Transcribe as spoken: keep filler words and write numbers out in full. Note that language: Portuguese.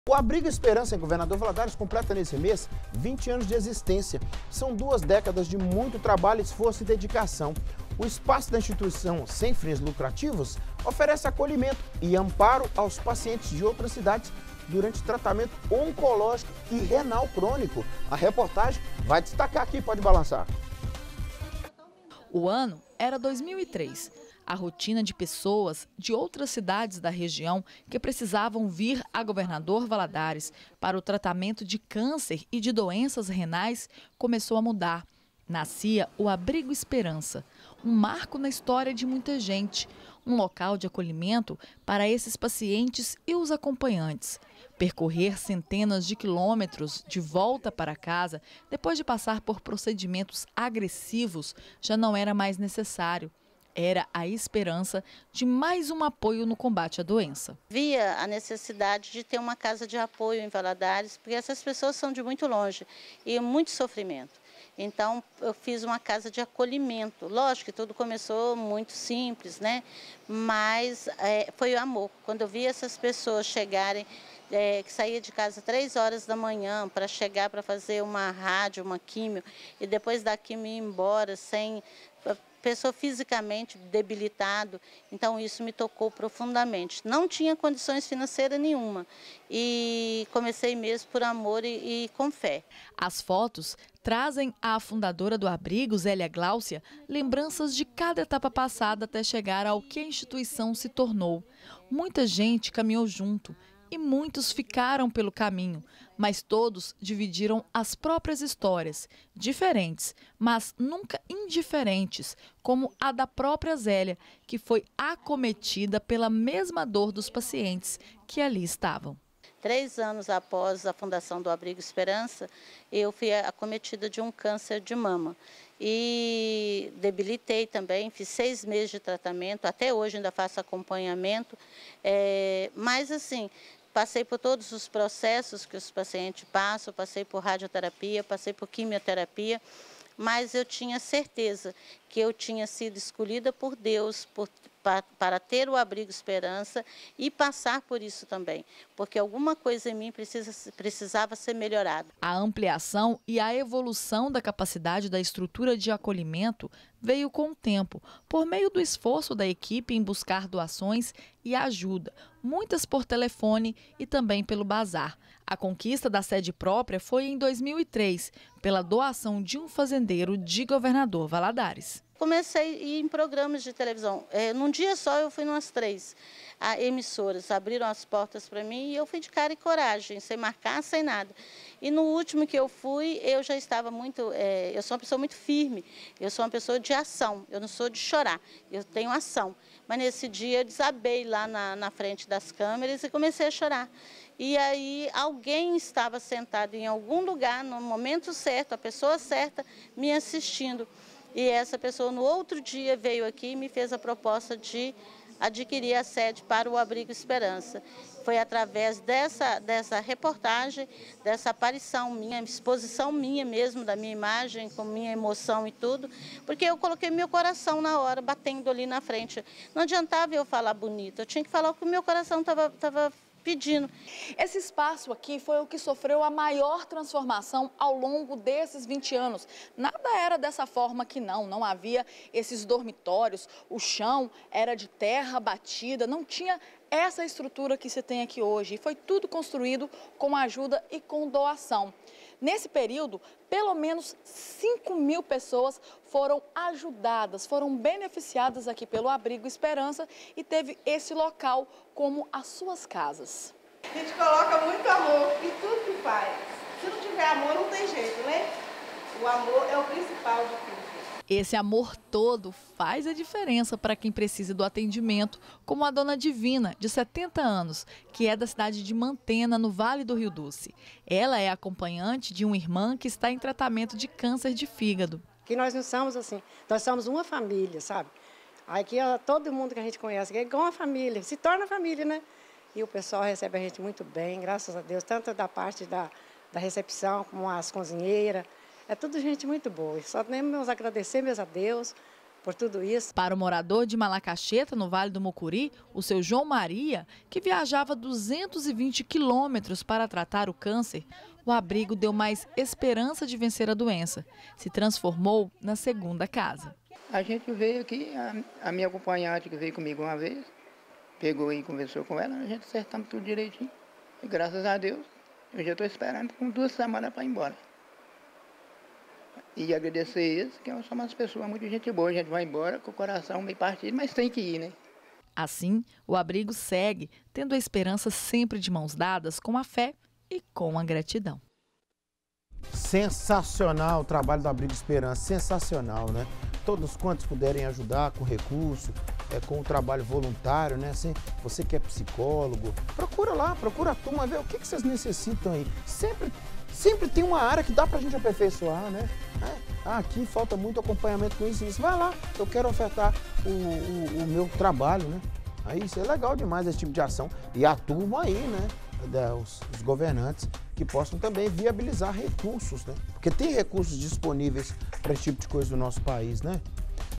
O Abrigo Esperança em Governador Valadares completa nesse mês vinte anos de existência. São duas décadas de muito trabalho, esforço e dedicação. O espaço da instituição, sem fins lucrativos, oferece acolhimento e amparo aos pacientes de outras cidades durante tratamento oncológico e renal crônico. A reportagem vai destacar aqui, pode balançar. O ano era dois mil e três. A rotina de pessoas de outras cidades da região que precisavam vir a Governador Valadares para o tratamento de câncer e de doenças renais começou a mudar. Nascia o Abrigo Esperança, um marco na história de muita gente, um local de acolhimento para esses pacientes e os acompanhantes. Percorrer centenas de quilômetros de volta para casa, depois de passar por procedimentos agressivos, já não era mais necessário. Era a esperança de mais um apoio no combate à doença. Via a necessidade de ter uma casa de apoio em Valadares, porque essas pessoas são de muito longe e muito sofrimento. Então, eu fiz uma casa de acolhimento. Lógico que tudo começou muito simples, né? Mas é, foi o amor. Quando eu vi essas pessoas chegarem, é, que saía de casa três horas da manhã para chegar para fazer uma rádio, uma químio, e depois da químio ir embora sem... pessoa fisicamente debilitado, então isso me tocou profundamente. Não tinha condições financeiras nenhuma e comecei mesmo por amor e, e com fé. As fotos trazem à fundadora do abrigo, Zélia Gláucia, lembranças de cada etapa passada até chegar ao que a instituição se tornou. Muita gente caminhou junto e muitos ficaram pelo caminho, mas todos dividiram as próprias histórias, diferentes, mas nunca indiferentes, como a da própria Zélia, que foi acometida pela mesma dor dos pacientes que ali estavam. Três anos após a fundação do Abrigo Esperança, eu fui acometida de um câncer de mama e debilitei também, fiz seis meses de tratamento, até hoje ainda faço acompanhamento, é, mas assim, passei por todos os processos que os pacientes passam, passei por radioterapia, passei por quimioterapia, mas eu tinha certeza que eu tinha sido escolhida por Deus por, para, para ter o Abrigo Esperança e passar por isso também, porque alguma coisa em mim precisa, precisava ser melhorada. A ampliação e a evolução da capacidade da estrutura de acolhimento veio com o tempo, por meio do esforço da equipe em buscar doações e ajuda, muitas por telefone e também pelo bazar. A conquista da sede própria foi em dois mil e três, pela doação de um fazendeiro de Governador Valadares. Comecei a ir em programas de televisão. É, num dia só eu fui umas três a emissoras, abriram as portas para mim e eu fui de cara e coragem, sem marcar, sem nada. E no último que eu fui, eu já estava muito, é, eu sou uma pessoa muito firme, eu sou uma pessoa de ação, eu não sou de chorar, eu tenho ação. Mas nesse dia eu desabei lá na, na frente das câmeras e comecei a chorar. E aí alguém estava sentado em algum lugar, no momento certo, a pessoa certa, me assistindo. E essa pessoa, no outro dia, veio aqui e me fez a proposta de adquirir a sede para o Abrigo Esperança. Foi através dessa, dessa reportagem, dessa aparição minha, exposição minha mesmo, da minha imagem, com minha emoção e tudo, porque eu coloquei meu coração na hora, batendo ali na frente. Não adiantava eu falar bonito, eu tinha que falar o que o meu coração estava estava pedindo. Esse espaço aqui foi o que sofreu a maior transformação ao longo desses vinte anos. Nada era dessa forma aqui não, não havia esses dormitórios, o chão era de terra batida, não tinha essa estrutura que se tem aqui hoje. E foi tudo construído com ajuda e com doação. Nesse período, pelo menos cinco mil pessoas foram ajudadas, foram beneficiadas aqui pelo Abrigo Esperança e teve esse local como as suas casas. A gente coloca muito amor em tudo que faz. Se não tiver amor, não tem jeito, né? O amor é o principal de tudo. Esse amor todo faz a diferença para quem precisa do atendimento, como a dona Divina, de setenta anos, que é da cidade de Mantena, no Vale do Rio Doce. Ela é acompanhante de uma irmã que está em tratamento de câncer de fígado. Que nós não somos assim, nós somos uma família, sabe? Aqui ó, todo mundo que a gente conhece é igual uma família, se torna família, né? E o pessoal recebe a gente muito bem, graças a Deus, tanto da parte da, da recepção como as cozinheiras. É tudo gente muito boa. Só temos a agradecer, meus a Deus, por tudo isso. Para o morador de Malacacheta, no Vale do Mucuri, o seu João Maria, que viajava duzentos e vinte quilômetros para tratar o câncer, o abrigo deu mais esperança de vencer a doença. Se transformou na segunda casa. A gente veio aqui, a, a minha acompanhante que veio comigo uma vez, pegou e conversou com ela, a gente acertamos tudo direitinho. E graças a Deus, eu já estou esperando com duas semanas para ir embora. E agradecer eles, que são umas pessoas muito gente boa. A gente vai embora com o coração meio partido, mas tem que ir, né? Assim, o abrigo segue, tendo a esperança sempre de mãos dadas com a fé e com a gratidão. Sensacional o trabalho do Abrigo Esperança, sensacional, né? Todos quantos puderem ajudar com recurso, é, com o trabalho voluntário, né? Assim, você que é psicólogo, procura lá, procura a turma, vê o que, que vocês necessitam aí. Sempre, sempre tem uma área que dá pra gente aperfeiçoar, né? É, ah, aqui falta muito acompanhamento com isso e isso. Vai lá, eu quero ofertar o, o, o meu trabalho, né? Aí isso é legal demais, esse tipo de ação. E a turma aí, né? Os, os governantes que possam também viabilizar recursos, né? Porque tem recursos disponíveis para esse tipo de coisa no nosso país, né?